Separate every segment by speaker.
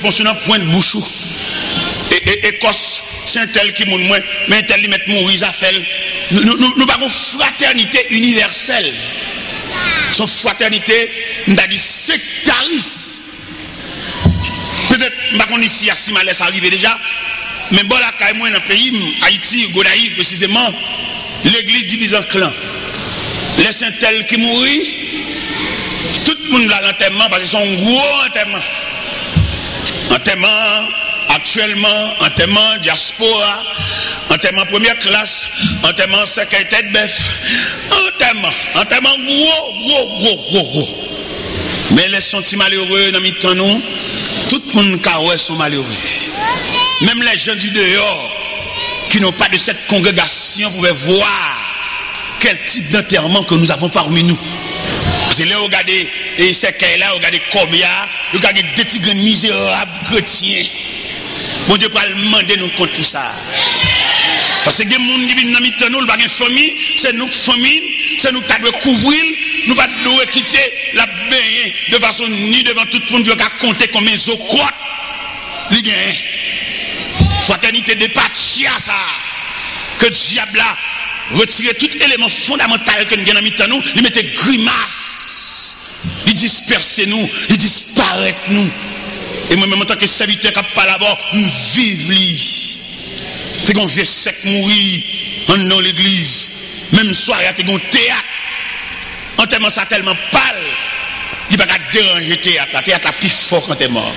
Speaker 1: pensionnaire point de bouchou. Et Écosse, c'est un tel qui moun moins, mais un tel qui met mourir, ça fait. Nous avons fraternité universelle. Son fraternité, nous avons dit sectariste. Peut-être, je ne sais pas si Simalès est arrivé déjà, mais bon, là, quand même, dans le pays, Haïti, Gonaïve, précisément, l'église divise en clans. Les saints-tels qui mourent, tout le monde a l'enterrement parce que c'est un gros enterrement. Enterrement, actuellement, enterrement, diaspora, enterrement première classe, enterrement cercueil tête bœuf, enterrement gros. Mais les sentiments malheureux dans le nous, tout le monde qui sont malheureux. Même les gens du dehors qui n'ont pas de cette congrégation pouvaient voir quel type d'enterrement que nous avons parmi nous. Parce que là, regardez ces cas-là, regardez Kobia, regardez des petits grands misérables chrétiens. Bon Dieu, pour demander nous contre tout ça. Parce que les gens qui viennent dans notre nous, pas de famille, c'est nous famille, c'est nous qui devons couvrir, nous ne devons pas quitter la baigner de façon ni devant tout le monde qui a compté comme un zo croate. Les gains. Fraternité des patchia ça. Que le diable a retiré tout élément fondamental que nous avons dans nous, il mettait grimace, il dispersait nous, il disparaît nous. Et moi-même en tant que serviteur qui n'a pas là-bas, nous vivons. C'est qu'on fait sec mourir dans l'église. Même soir, il y a un théâtre. En tellement ça tellement pâle, il ne va pas déranger le théâtre. Le théâtre est plus fort quand tu es mort.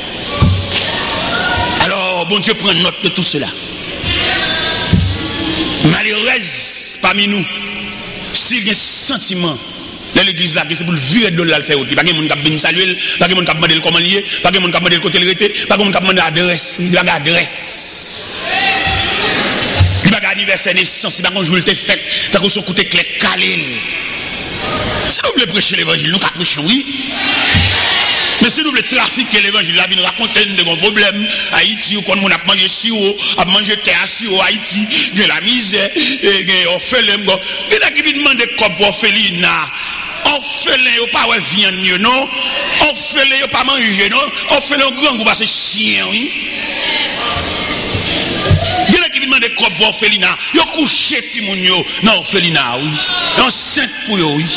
Speaker 1: Alors, bon Dieu prend note de tout cela. Malheureuse parmi nous, s'il y a un sentiment, l'église là, c'est pour le virer de l'eau, le faire. Pas de monde qui a bien salué, pas de monde qui a demandé comment lier, pas de monde qui a demandé le côté l'été, pas de monde qui a demandé l'adresse. Il a l'adresse. Il a l'anniversaire naissance, il a un jour le fait, il a son côté clé calé. Si nous voulons prêcher l'évangile, nous avons prêché, oui. Mais si nous voulons trafiquer l'évangile, la vie nous raconte de gros problèmes. Haïti, quand on a mangé sirop, a mangé terre à sirop, Haïti, il y a la misère, il y a orphelin. Il y a qui demande des corps pour orphelina. Orphelin, il n'y a pas de viande, non. Orphelin, il n'y a pas manger, non. Orphelin, grand groupe, c'est chien, oui. Il y a qui demande des corps pour orphelina. Il y a couché Timounio dans orphelina, oui. Il y a un saint pour eux, oui.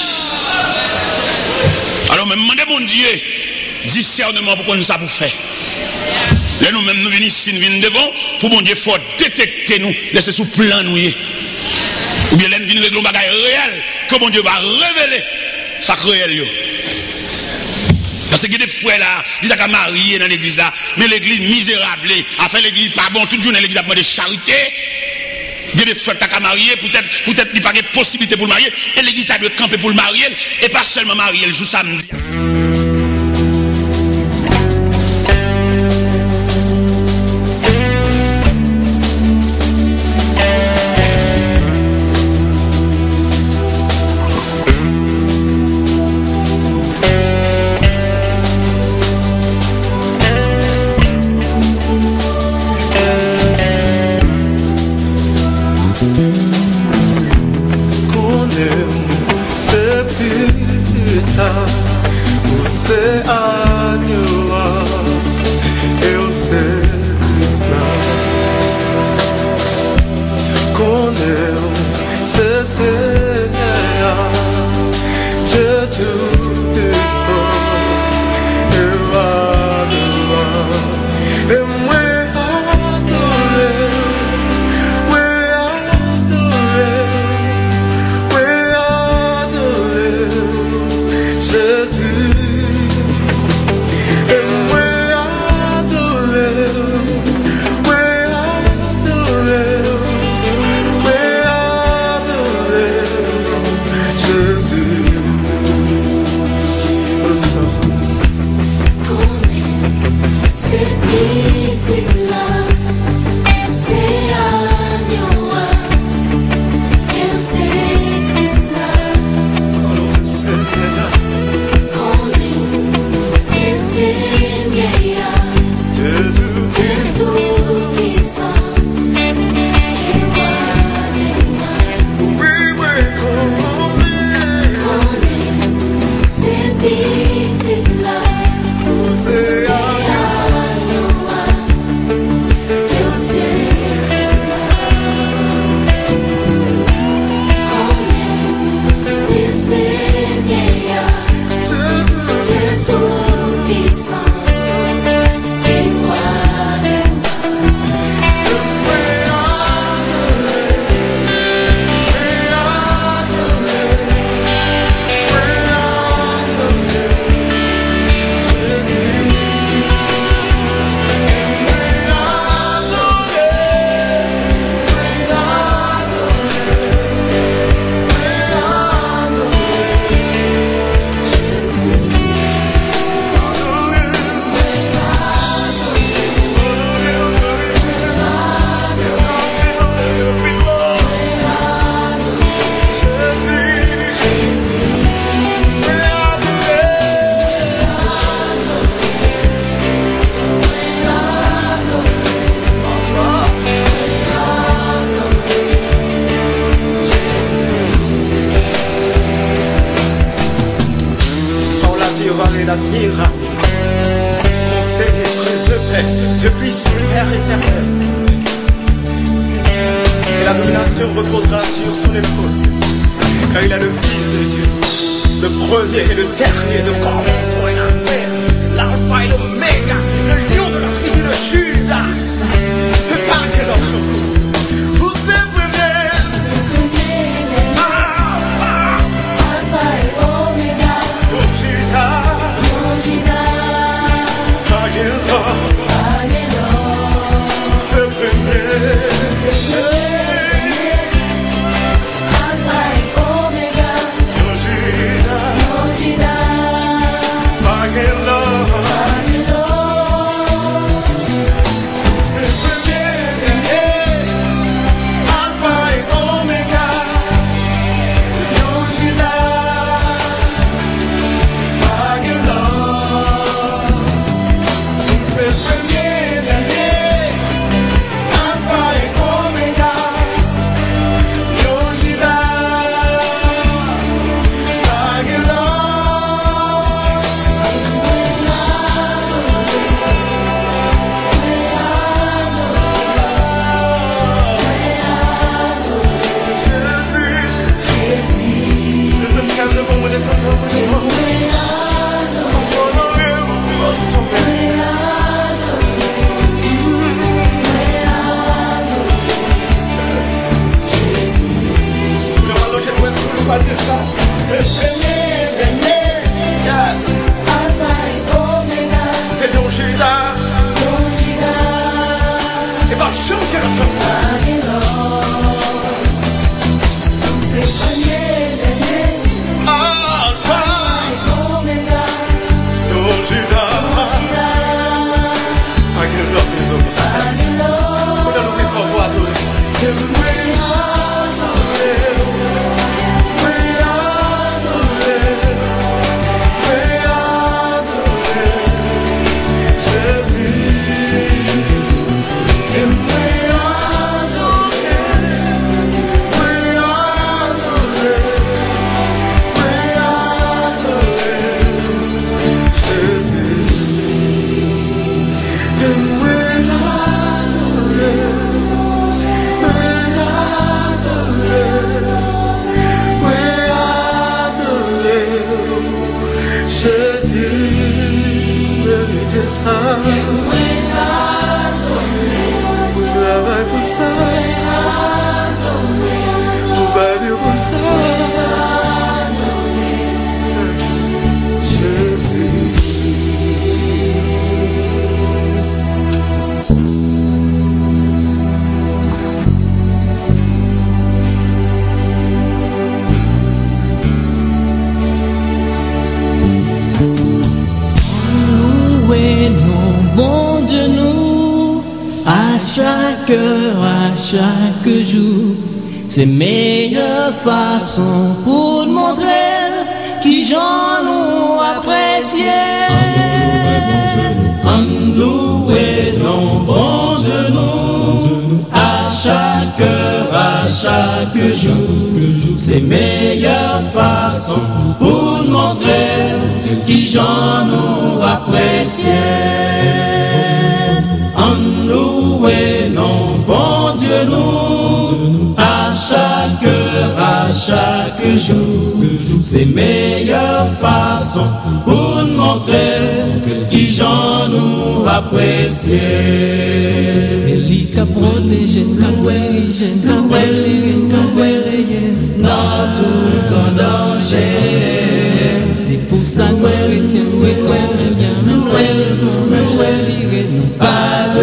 Speaker 1: Alors, même demandez mon Dieu. Discernement pour qu'on nous ça pour faire. Là nous-mêmes nous venons ici, nous venons devant, pour bon Dieu faut détecter nous, laisser sous plan nous. Ou bien là nous venons régler un bagage réel, que bon Dieu va révéler ça réel. Parce que des frères là, ils ont marié dans l'église là, mais l'église misérable, a fait l'église pas bon, toute journée l'église a demandé charité. Il y a des frères qui ont marié, peut-être il n'y a pas de possibilité pour le marier, et l'église a dû camper pour le marier, et pas seulement marier le jour samedi.
Speaker 2: reposera sur son épaule. Car il a le Fils de Dieu, le premier et le dernier de commencement et la fin, l'alpha et l'oméga, le lion de la tribu de Juda. Et pas que l'autre. Vous êtes Alpha et Oméga, Yojida, Agelo, c'est premier. Alpha et Oméga, Yojida, Agelo, c'est premier. Alpha et Oméga, Yojida, Agelo, c'est premier. Alpha et Oméga, Yojida, Agelo.
Speaker 3: À chaque jour, c'est meilleure façon pour montrer qui j'en nous apprécié. En louer nos bons Dieu nous, à chaque jour, c'est meilleure façon pour montrer qui j'en nous apprécié. En louer nos bons Dieu nous, à chaque jour, c'est meilleure façon pour montrer qui j'en nous apprécié. C'est lui qui a protégé, dans tout danger. C'est pour ça que nous chrétiens, nous pas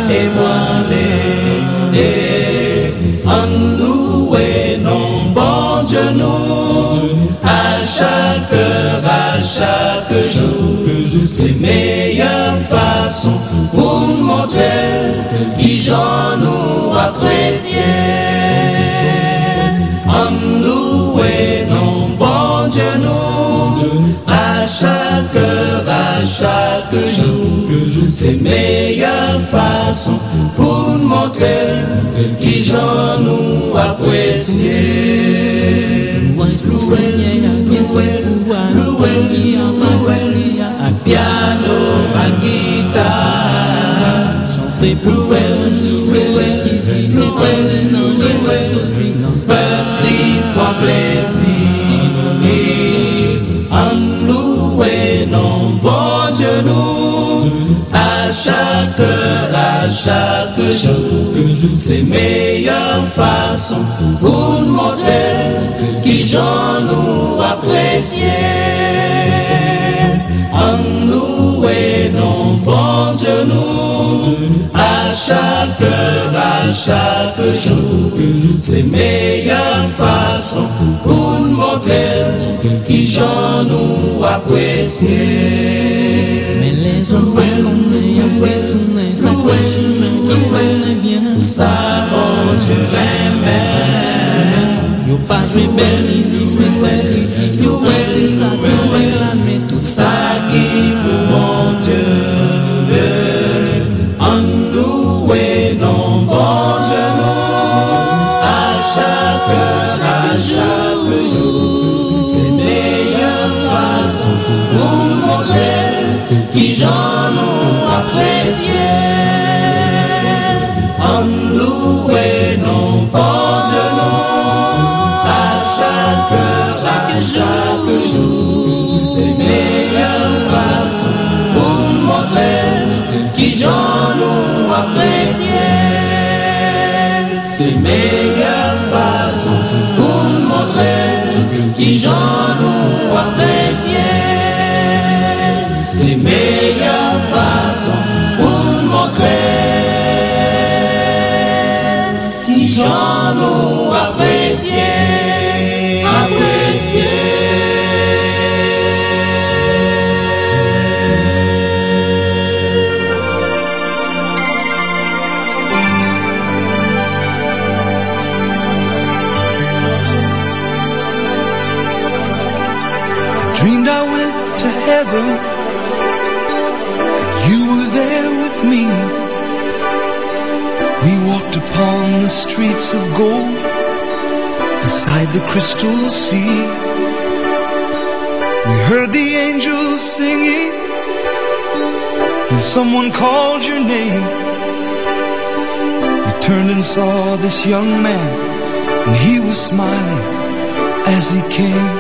Speaker 3: ébranler. En louer nos bons Dieu nous, à chaque jour, c'est meilleure façon pour montrer qui j'en nous apprécié. En louer nos bons Dieu nous, à chaque jour, c'est meilleure façon pour montrer qui j'en nous apprécié. À piano, à guitare, chanter pour faire louer, chaque heure, à chaque jour, c'est meilleure façon pour nous montrer qui j'en nous apprécier. En nous et non bon Dieu nous, à chaque heure, à chaque jour, c'est meilleure façon pour nous montrer qui j'en nous apprécier.
Speaker 4: Mais les hommes veulent tourner, ça chemin qui connaît bien,
Speaker 3: ça bon Dieu aime.
Speaker 4: Yo pas joué belle musique, c'est ça critique, yo ouais ça, yo réclamer tout
Speaker 3: ça qui vous mon Dieu. En nous et non bon Dieu nous, à chaque jour, c'est meilleure façon pour montrer qui j'en nous apprécier. En nous et non bon Dieu nous, à chaque jour, c'est meilleure façon pour montrer qui j'en nous apprécier. C'est meilleure façon pour montrer qui j'en nous apprécier. C'est meilleure façon pour montrer qui j'en nous apprécier.
Speaker 5: Dreamed I went to heaven, and you were there with me. We walked upon the streets of gold, beside the crystal sea. We heard the angels singing, and someone called your name. We turned and saw this young man, and he was smiling as he came.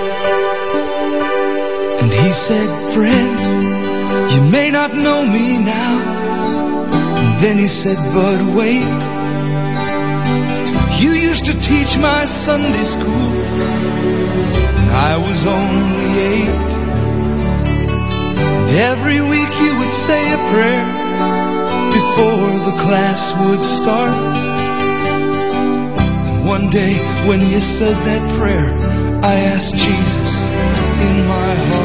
Speaker 5: And he said, friend, you may not know me now. And then he said, but wait. You used to teach my Sunday school when I was only 8. And every week you would say a prayer before the class would start. And one day when you said that prayer, I asked Jesus in my heart.